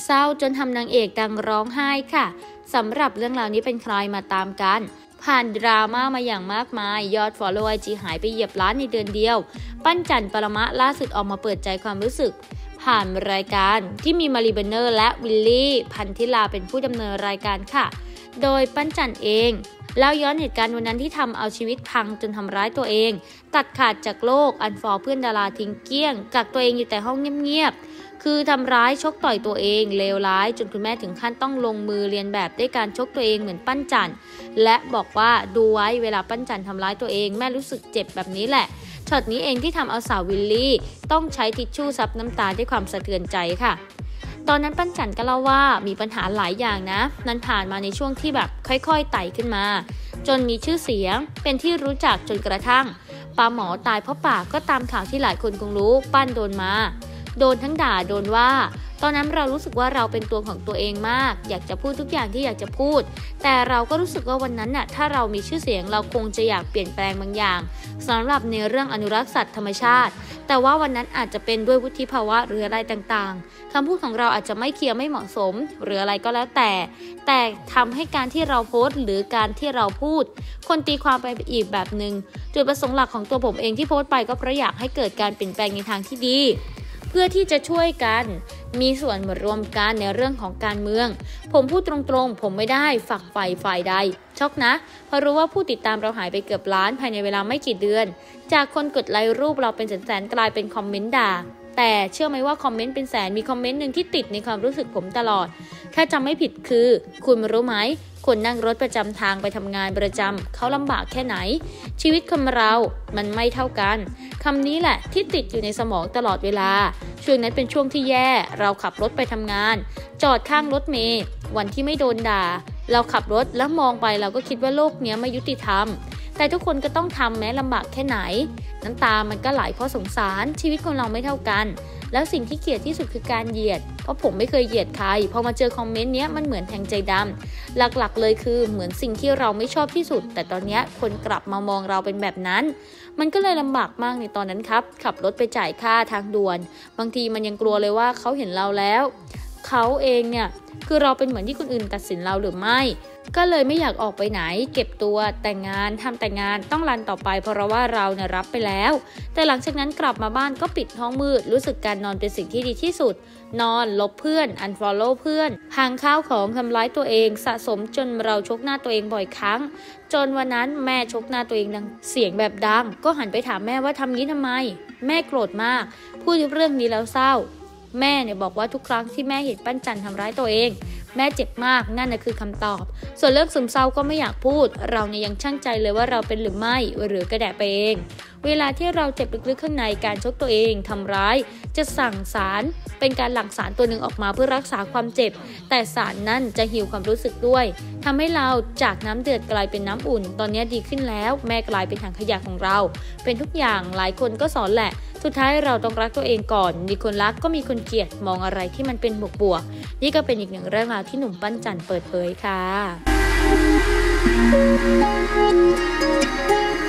เศร้าจนทำนางเอกดังร้องไห้ค่ะสำหรับเรื่องราวนี้เป็นใครมาตามกันผ่านดราม่ามาอย่างมากมายยอด follow IG หายไปเหยียบล้านในเดือนเดียวปั้นจันปรมะล่าสุดออกมาเปิดใจความรู้สึกผ่านรายการที่มีมารีเบเนอร์และวิลลี่พันธิลาเป็นผู้ดำเนินรายการค่ะโดยปั้นจันเองเล่าย้อนเหตุการณ์วันนั้นที่ทำเอาชีวิตพังจนทำร้ายตัวเองตัดขาดจากโลกอันฟอร์เพื่อนดาราทิ้งเกลี้ยงกักตัวเองอยู่แต่ห้องเงียบๆคือทำร้ายชกต่อยตัวเองเลวร้ายจนคุณแม่ถึงขั้นต้องลงมือเรียนแบบด้วยการชกตัวเองเหมือนปั้นจันและบอกว่าดูไว้เวลาปั้นจันทำร้ายตัวเองแม่รู้สึกเจ็บแบบนี้แหละช็อตนี้เองที่ทำเอาสาววิลลี่ต้องใช้ทิชชู่ซับน้ำตาด้วยความสะเทือนใจค่ะตอนนั้นปั้นจันก็เล่าว่ามีปัญหาหลายอย่างนะนั้นผ่านมาในช่วงที่แบบค่อยๆไต่ขึ้นมาจนมีชื่อเสียงเป็นที่รู้จักจนกระทั่งปาหมอตายเพราะปากก็ตามข่าวที่หลายคนคงรู้ปั้นโดนมาโดนทั้งด่าโดนว่าตอนนั้นเรารู้สึกว่าเราเป็นตัวของตัวเองมากอยากจะพูดทุกอย่างที่อยากจะพูดแต่เราก็รู้สึกว่าวันนั้นน่ะถ้าเรามีชื่อเสียงเราคงจะอยากเปลี่ยนแปลงบางอย่างสำหรับในเรื่องอนุรักษ์สัตว์ธรรมชาติแต่ว่าวันนั้นอาจจะเป็นด้วยวุฒิภาวะหรืออะไรต่างๆคำพูดของเราอาจจะไม่เคลียร์ไม่เหมาะสมหรืออะไรก็แล้วแต่ทำให้การที่เราโพสต์หรือการที่เราพูดคนตีความไปอีกแบบนึงจุดประสงค์หลักของตัวผมเองที่โพสต์ไปก็เพราะอยากให้เกิดการเปลี่ยนแปลงในทางที่ดีเพื่อที่จะช่วยกันมีส่วนรวมกันในเรื่องของการเมืองผมพูดตรงๆผมไม่ได้ฝักใฝ่ายใดช็อกนะเพราะรู้ว่าผู้ติดตามเราหายไปเกือบล้านภายในเวลาไม่กี่เดือนจากคนกดไลค์รูปเราเป็นแสนๆกลายเป็นคอมเมนต์ด่าแต่เชื่อไหมว่าคอมเมนต์เป็นแสนมีคอมเมนต์หนึ่งที่ติดในความรู้สึกผมตลอดแค่จำไม่ผิดคือคุณรู้ไหมคนนั่งรถประจำทางไปทำงานประจำเขาลำบากแค่ไหนชีวิตคนเรามันไม่เท่ากันคำนี้แหละที่ติดอยู่ในสมองตลอดเวลาช่วงนั้นเป็นช่วงที่แย่เราขับรถไปทำงานจอดข้างรถเมล์วันที่ไม่โดนด่าเราขับรถแล้วมองไปเราก็คิดว่าโลกนี้ไม่ยุติธรรมแต่ทุกคนก็ต้องทำแม้ลำบากแค่ไหนน้ำตามันก็ไหลเพราะสงสารชีวิตคนเราไม่เท่ากันแล้วสิ่งที่เกลียดที่สุดคือการเหยียดเพราะผมไม่เคยเหยียดใครพอมาเจอคอมเมนต์เนี้ยมันเหมือนแทงใจดำหลักๆเลยคือเหมือนสิ่งที่เราไม่ชอบที่สุดแต่ตอนนี้คนกลับมามองเราเป็นแบบนั้นมันก็เลยลำบากมากในตอนนั้นครับขับรถไปจ่ายค่าทางด่วนบางทีมันยังกลัวเลยว่าเขาเห็นเราแล้วเขาเองเนี่ยคือเราเป็นเหมือนที่คนอื่นตัดสินเราหรือไม่ก็เลยไม่อยากออกไปไหนเก็บตัวแต่งงานทำแต่งงานต้องรันต่อไปเพราะว่าเราเนี่ยรับไปแล้วแต่หลังจากนั้นกลับมาบ้านก็ปิดห้องมืดรู้สึกการนอนเป็นสิ่งที่ดีที่สุดนอนลบเพื่อน unfollow เพื่อนพังข้าวของทำร้ายตัวเองสะสมจนเราชกหน้าตัวเองบ่อยครั้งจนวันนั้นแม่ชกหน้าตัวเองดังเสียงแบบดังก็หันไปถามแม่ว่าทำงี้ทำไมแม่โกรธมากพูดเรื่องนี้แล้วเศร้าแม่เนี่ยบอกว่าทุกครั้งที่แม่เห็นปั้นจันทำร้ายตัวเองแม่เจ็บมากนั่นน่ะคือคำตอบส่วนเรื่องซึมเศร้าก็ไม่อยากพูดเราเนี่ยยังชั่งใจเลยว่าเราเป็นหรือไม่หรือกระแดะไปเองเวลาที่เราเจ็บลึกๆข้างในการชกตัวเองทำร้ายจะสั่งสารเป็นการหลั่งสารตัวหนึ่งออกมาเพื่อรักษาความเจ็บแต่สารนั่นจะฮีลความรู้สึกด้วยทำให้เราจากน้ำเดือดกลายเป็นน้ำอุ่นตอนนี้ดีขึ้นแล้วแม่กลายเป็นถังขยะของเราเป็นทุกอย่างหลายคนก็สอนแหละสุดท้ายเราต้องรักตัวเองก่อนมีคนรักก็มีคนเกลียดมองอะไรที่มันเป็นบวกๆนี่ก็เป็นอีกหนึ่งเรื่องราวที่หนุ่มปั้นจันเปิดเผยค่ะ